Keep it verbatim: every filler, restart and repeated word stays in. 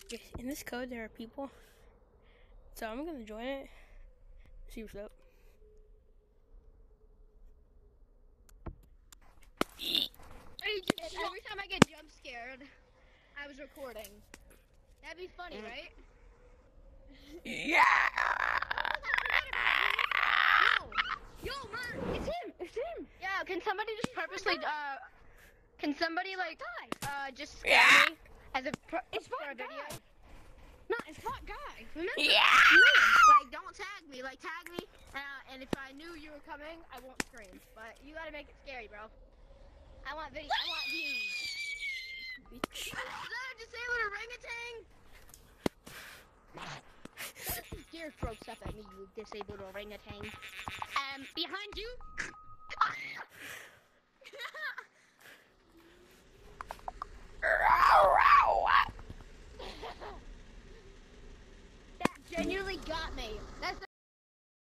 Okay, in this code there are people, so I'm gonna join it. See what's up. Hey, dude, every time I get jump scared, I was recording. That'd be funny, right? Yeah. Yo, yo, Mert, it's him, it's him. Yeah, can somebody just purposely, uh, can somebody like, uh, just scare Yeah. me as a, pro It's for Bot a video? Guy. No, it's Bot Guy. Remember? Yeah. Like, don't tag me. Like, tag me, uh, and if I knew you were coming, I won't scream. But you gotta make it scary, bro. I want video. I want views. Bitch. Is that a disabled orangutan? Deer throws up at me, you disabled orangutan. Um, behind you. That genuinely got me. That's